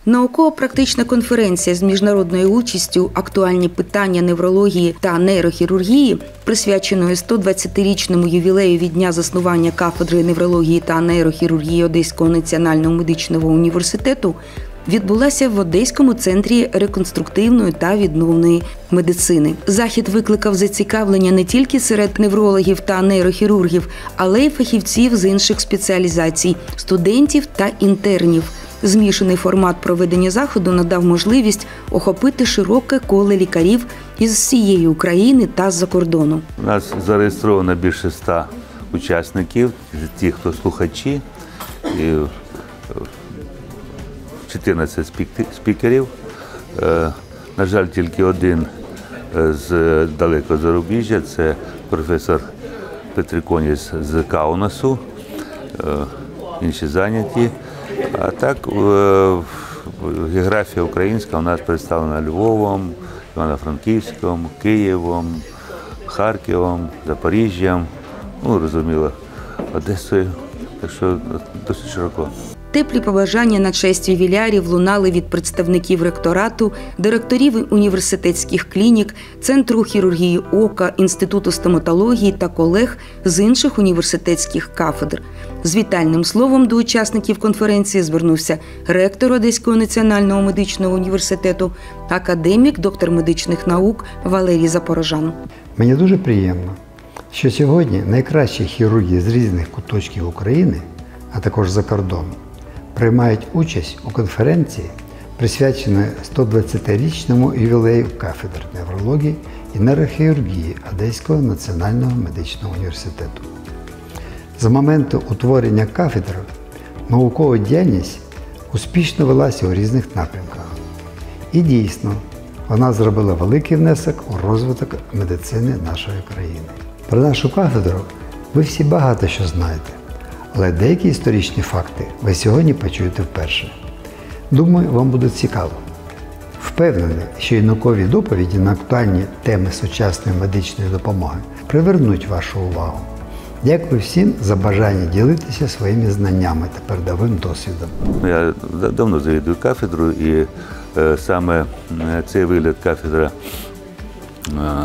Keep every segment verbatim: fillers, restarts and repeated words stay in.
Науково-практична конференція з міжнародною участю «Актуальні питання неврології та нейрохірургії», присвяченої сто двадцятирічному ювілею від дня заснування кафедри неврології та нейрохірургії Одеського національного медичного університету, відбулася в Одеському центрі реконструктивної та відновної медицини. Захід викликав зацікавлення не тільки серед неврологів та нейрохірургів, але й фахівців з інших спеціалізацій, студентів та інтернів. Змішаний формат проведення заходу надав можливість охопити широке коло лікарів із всієї України та з-за кордону. У нас зареєстровано більше ста учасників, ті, хто слухачі, і чотирнадцять спікерів. На жаль, тільки один з далекого зарубіжжя – це професор Петриконіс з Каунасу, інші зайняті. А так, географія українська у нас представлена Львовом, Івано-Франківськом, Києвом, Харковом, Запоріжжям, ну, розуміло, Одесою, так що досить широко. Теплі побажання на честь ювілярів лунали від представників ректорату, директорів університетських клінік, Центру хірургії ока, Інституту стоматології та колег з інших університетських кафедр. З вітальним словом до учасників конференції звернувся ректор Одеського національного медичного університету, академік, доктор медичних наук Валерій Запорожан. Мені дуже приємно, що сьогодні найкращі хірурги з різних куточків України, а також за кордону, приймають участь у конференції, присвяченої сто двадцятирічному ювілею кафедр неврології і нейрохірургії Одеського національного медичного університету. З моменту утворення кафедри наукова діяльність успішно велася у різних напрямках. І дійсно, вона зробила великий внесок у розвиток медицини нашої країни. Про нашу кафедру ви всі багато що знаєте. Але деякі історичні факти ви сьогодні почуєте вперше. Думаю, вам буде цікаво. Впевнений, що і наукові доповіді на актуальні теми сучасної медичної допомоги привернуть вашу увагу. Дякую всім за бажання ділитися своїми знаннями та передовим досвідом. Я давно завідую кафедру, і е, саме цей вигляд кафедра е,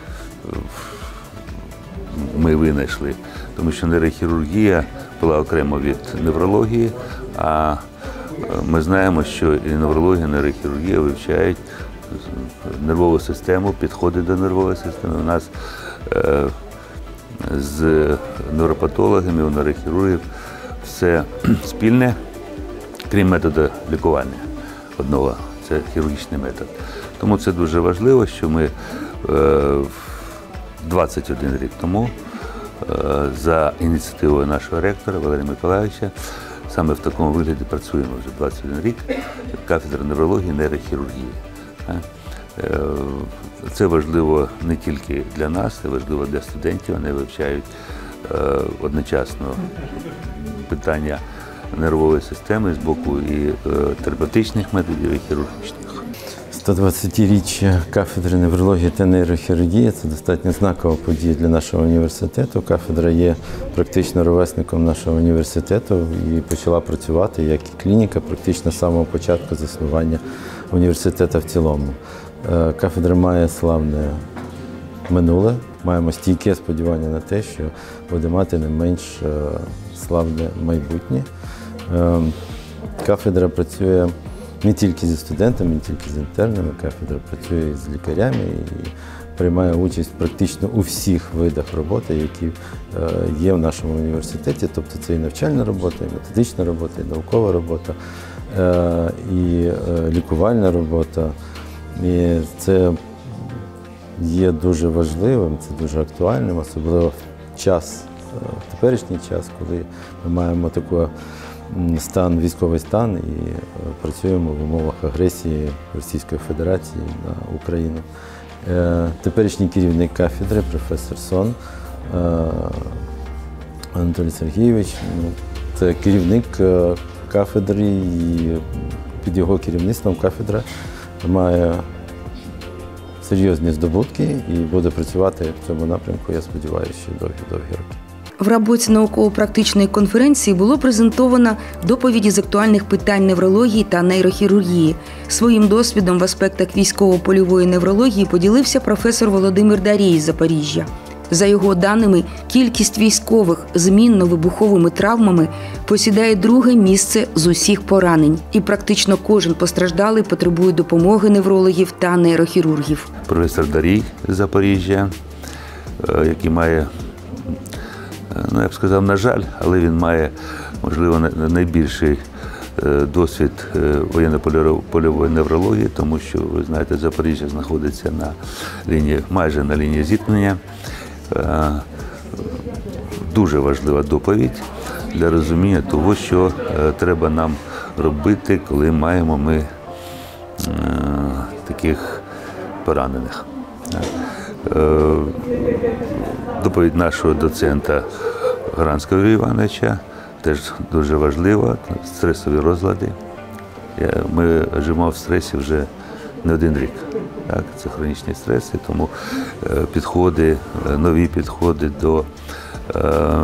ми винайшли, тому що нейрохірургія була окремо від неврології, а ми знаємо, що і неврологія, і нейрохірургія вивчають нервову систему, підходи до нервової системи. У нас е, з невропатологами, у нейрохірургів все спільне, крім методу лікування одного, це хірургічний метод. Тому це дуже важливо, що ми е, двадцять один рік тому за ініціативою нашого ректора Валерія Миколайовича саме в такому вигляді працюємо вже двадцять один рік, кафедра неврології і нейрохірургії. Це важливо не тільки для нас, це важливо для студентів, вони вивчають одночасно питання нервової системи з боку і терапевтичних методів, і хірургічних. сто двадцятиріччя кафедри неврології та нейрохірургії – це достатньо знакова подія для нашого університету. Кафедра є практично ровесником нашого університету і почала працювати як і клініка практично з самого початку заснування університету в цілому. Кафедра має славне минуле, маємо стійке сподівання на те, що буде мати не менш славне майбутнє. Кафедра працює не тільки зі студентами, не тільки з інтернами, кафедра працює з лікарями і приймає участь практично у всіх видах роботи, які є в нашому університеті. Тобто це і навчальна робота, і методична робота, і наукова робота, і лікувальна робота. І це є дуже важливим, це дуже актуальним, особливо в час, в теперішній час, коли ми маємо таку стан, військовий стан і працюємо в умовах агресії Російської Федерації на Україну. Теперішній керівник кафедри, професор Сон Анатолій Сергійович, це керівник кафедри, і під його керівництвом кафедра має серйозні здобутки і буде працювати в цьому напрямку, я сподіваюся, ще довгі-довгі роки. В роботі науково-практичної конференції було презентовано доповіді з актуальних питань неврології та нейрохірургії. Своїм досвідом в аспектах військово-польової неврології поділився професор Володимир Дарій з Запоріжжя. За його даними, кількість військових з мінно-вибуховими травмами посідає друге місце з усіх поранень. І практично кожен постраждалий потребує допомоги неврологів та нейрохірургів. Професор Дарій з Запоріжжя, який має, ну, я б сказав, на жаль, але він має, можливо, найбільший досвід воєнно-польової неврології, тому що, ви знаєте, Запоріжжя знаходиться на лінії, майже на лінії зіткнення. Дуже важлива доповідь для розуміння того, що треба нам робити, коли маємо ми таких поранених. Доповідь нашого доцента Гранського Юрія Івановича теж дуже важлива, стресові розлади. Ми живемо в стресі вже не один рік. Так, це хронічні стреси, тому підходи, нові підходи до е,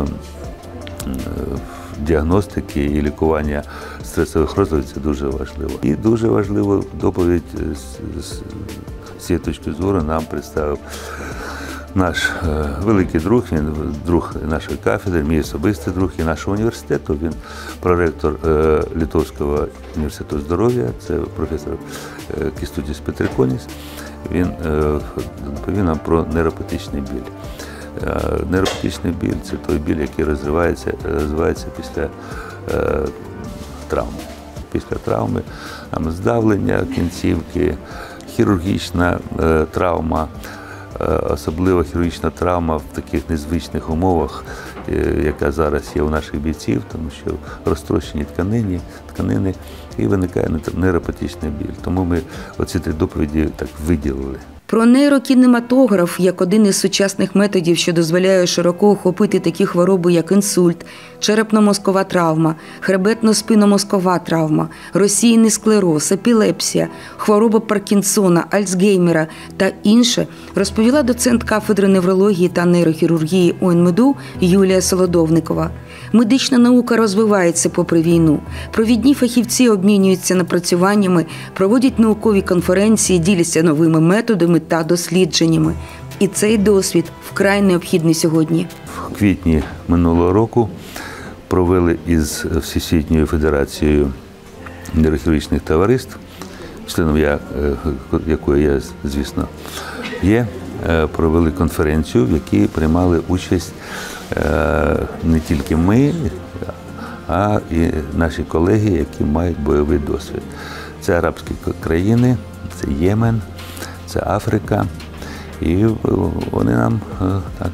діагностики і лікування стресових розладів – це дуже важливо. І дуже важливу доповідь з, з, з цієї точки зору нам представив наш е, великий друг, він друг нашої кафедри, мій особистий друг і нашого університету. Він проректор е, Литовського університету здоров'я, це професор е, Кістудіс Петриконіс. Він е, доповів нам про нейропатичний біль. Е, нейропатичний біль – це той біль, який розвивається, розвивається після е, травми. Після травми там, здавлення кінцівки, хірургічна е, травма, особливо хірургічна травма в таких незвичних умовах, яка зараз є у наших бійців, тому що розтрощені тканини, тканини і виникає нейропатичний біль. Тому ми оці три доповіді так виділили. Про нейрокінематограф як один із сучасних методів, що дозволяє широко охопити такі хвороби, як інсульт, черепно-мозкова травма, хребетно-спинномозкова травма, розсіяний склероз, епілепсія, хвороба Паркінсона, Альцгеймера та інше, розповіла доцент кафедри неврології та нейрохірургії УНМЕДУ Юлія Солодовникова. Медична наука розвивається попри війну. Провідні фахівці обмінюються напрацюваннями, проводять наукові конференції, діляться новими методами та дослідженнями. І цей досвід вкрай необхідний сьогодні. В квітні минулого року провели із Всесвітньою федерацією нейрохірургічних товариств, членом я, якої я, звісно, є, провели конференцію, в якій приймали участь не тільки ми, а і наші колеги, які мають бойовий досвід. Це арабські країни, це Ємен, це Африка. І вони нам так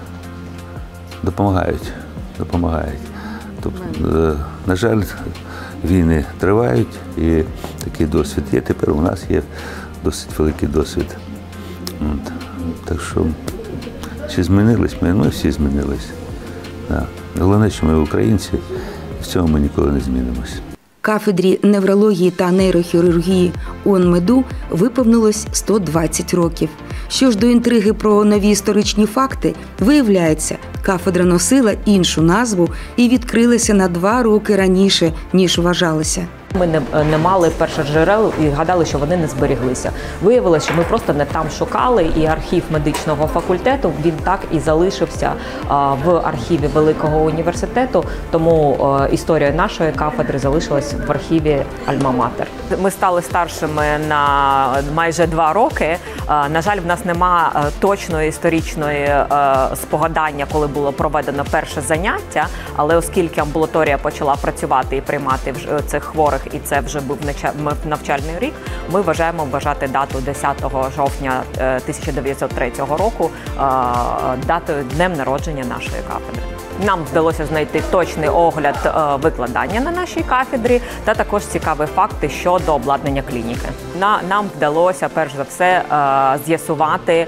допомагають. допомагають. Тобто, на жаль, війни тривають, і такий досвід є. Тепер у нас є досить великий досвід. От. Так що, чи змінились ми? Ми всі змінились. Да. Головне, що ми українці, і в цьому ми ніколи не змінимось. Кафедрі неврології та нейрохірургії УНМЕДУ виповнилось сто двадцять років. Що ж до інтриги про нові історичні факти, виявляється, кафедра носила іншу назву і відкрилася на два роки раніше, ніж вважалося. Ми не, не мали першоджерел і гадали, що вони не зберіглися. Виявилося, що ми просто не там шукали, і архів медичного факультету, він так і залишився а, в архіві Великого університету, тому а, історія нашої кафедри залишилась в архіві Альма-Матер. Ми стали старшими на майже два роки. А, на жаль, в нас нема а, точної історичної а, спогадання, коли було проведено перше заняття, але оскільки амбулаторія почала працювати і приймати цих хворих, і це вже був навчальний рік, ми вважаємо вважати дату десятого жовтня тисяча дев'ятсот третього року датою днем народження нашої кафедри. Нам вдалося знайти точний огляд викладання на нашій кафедрі та також цікаві факти щодо обладнання клініки. Нам вдалося, перш за все, з'ясувати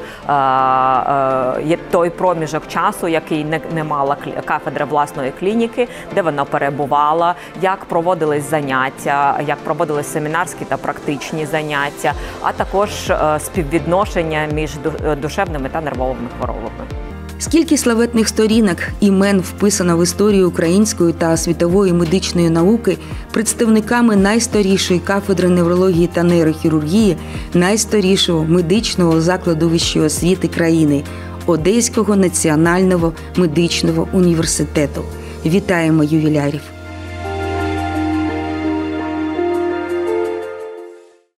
той проміжок часу, який не мала кафедра власної клініки, де вона перебувала, як проводились заняття, як проводились семінарські та практичні заняття, а також співвідношення між душевними та нервовими хворобами. Скільки славетних сторінок, імен вписано в історію української та світової медичної науки представниками найстарішої кафедри неврології та нейрохірургії, найстарішого медичного закладу вищої освіти країни – Одеського національного медичного університету. Вітаємо ювілярів!